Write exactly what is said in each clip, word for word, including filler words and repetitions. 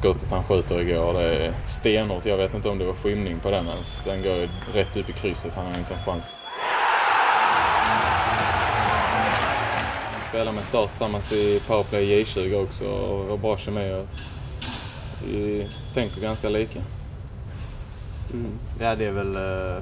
skottet han skjuter igår, det är stenhårt. Jag vet inte om det var skymning på den ens. Den går rätt upp i krysset, han har inte en chans. Spelar med Sart tillsammans i Powerplay J tjugo också och var bra kemi. Vi tänker ganska lika. Mm. Ja, det är väl... Uh,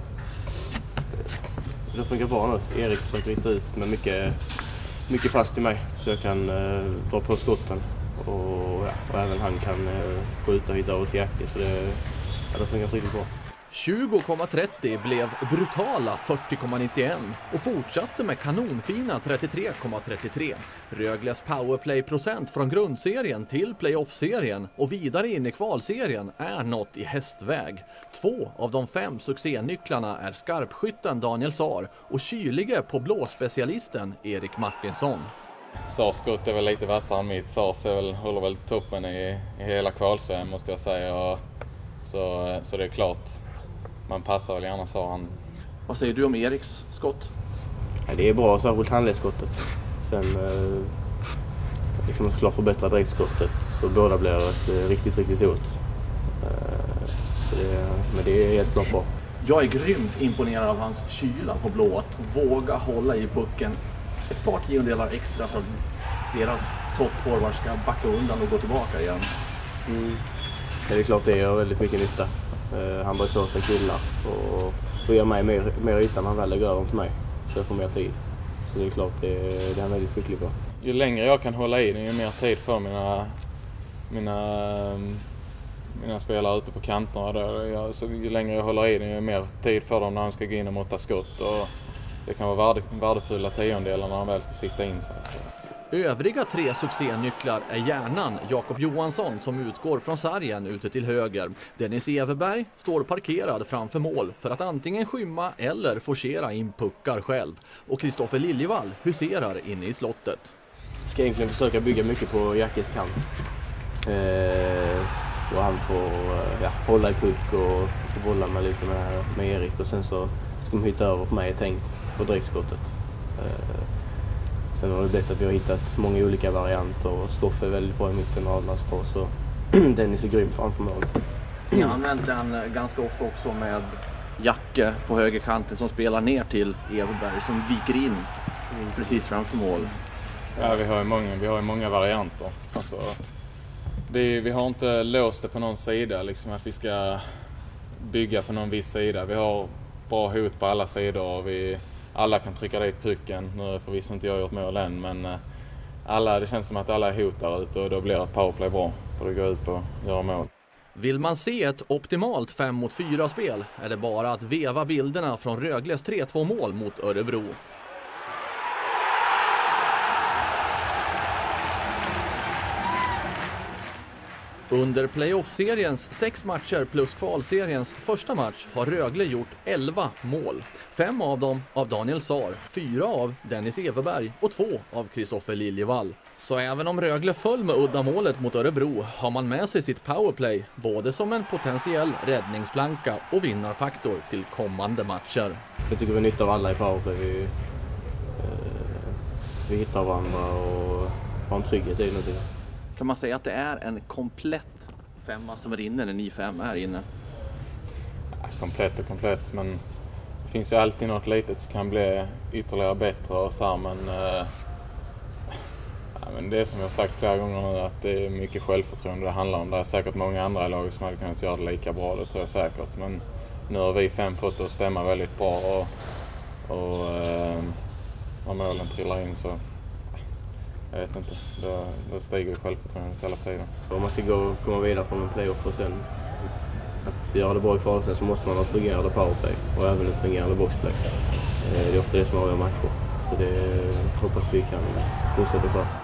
det funkar bra nu. Erik försöker hitta ut med mycket, mycket fast i mig så jag kan uh, dra på skotten. Och, ja, och även han kan uh, skjuta och hitta över till Jacke, så det, ja, det funkar riktigt bra. tjugo komma trettio blev brutala fyrtio komma nittioen och fortsatte med kanonfina trettiotre komma trettiotre. Rögles powerplay-procent från grundserien till playoff-serien och vidare in i kvalserien är något i hästväg. Två av de fem succénycklarna är skarpskytten Daniel Sar och kylige på blåspecialisten Erik Martinsson. Sars skott är väl lite vassare än mitt. Sars är väl, håller väl toppen i, i hela kvalserien måste jag säga. Och så, så det är klart. Man passar väl gärna, sa han. Vad säger du om Eriks skott? Ja, det är bra, särskilt handledsskottet. Sen eh, det kan man såklart förbättra direktskottet så båda blir ett eh, riktigt, riktigt hot. Eh, så det, men det är helt klart bra. Jag är grymt imponerad av hans kyla på blått. Våga hålla i pucken ett par tiondelar extra för att deras toppforward ska backa undan och gå tillbaka igen. Mm. Det är klart, det gör väldigt mycket nytta. Uh, han börjar på sig killar och, och ger mig mer, mer yta när han väl lägger över till mig. Så jag får mer tid. Så det är klart, det, det är han väldigt skicklig på. Ju längre jag kan hålla i det, ju mer tid för mina, mina, mina spelare ute på kanterna. Där. Jag, så ju längre jag håller i det, ju mer tid för dem när han ska gå in och mota skott. Och det kan vara värde, värdefulla tiondelar när han väl ska sikta in sig. Så. Övriga tre succénycklar är hjärnan Jakob Johansson som utgår från sargen ute till höger. Dennis Everberg står parkerad framför mål för att antingen skymma eller forcera in puckar själv. Och Kristoffer Liljevall huserar inne i slottet. Jag ska egentligen försöka bygga mycket på Jackes kant. Eh, så han får ja, hålla i puck och, och bolla med lite med, med Erik. Och sen så ska man hitta över på mig tänkt för direktskottet. Eh, Sen har det blivit att vi har hittat många olika varianter och Stoff är väldigt bra i mitten av Adlast och så Dennis är grym framför mål. Jag har använt den ganska ofta också med Jacke på högerkanten som spelar ner till Everberg som viker in precis framför mål. Ja, vi har ju många, vi har ju många varianter. Alltså, det är, vi har inte låst det på någon sida, liksom att vi ska bygga på någon viss sida. Vi har bra hot på alla sidor och vi alla kan trycka dit pucken. Nu har förvisso inte jag gjort mål än, men alla, det känns som att alla är hot där ute och då blir ett powerplay bra för att gå ut och göra mål. Vill man se ett optimalt fem mot fyra spel är det bara att veva bilderna från Rögles tre två mål mot Örebro. Under playoff-seriens sex matcher plus kvalseriens första match har Rögle gjort elva mål. Fem av dem av Daniel Sar, fyra av Dennis Everberg och två av Kristoffer Liljevall. Så även om Rögle föll med uddamålet mot Örebro har man med sig sitt powerplay både som en potentiell räddningsplanka och vinnarfaktor till kommande matcher. Jag tycker vi nyttar av alla i powerplay. Vi, eh, vi hittar varandra och har en trygghet i någonting. Kan man säga att det är en komplett femma som är inne när ni fem är inne? Ja, komplett och komplett, men det finns ju alltid något litet som kan bli ytterligare bättre och så här, men, eh, ja, men det är som jag har sagt flera gånger nu att det är mycket självförtroende det handlar om. Det är säkert många andra lag som hade kunnat göra det lika bra, det tror jag säkert, men nu har vi fem fått det att stämma väldigt bra och, och eh, när målen trillar in så jag vet inte, då, då stiger självförtroendet hela tiden. Om man ska gå, komma vidare från en playoff och sen att göra det bra i kvalsen så måste man ha ett fungerande powerplay och även ett fungerande boxplay. Det är ofta det som avgör matcher. Så det hoppas vi kan fortsätta så.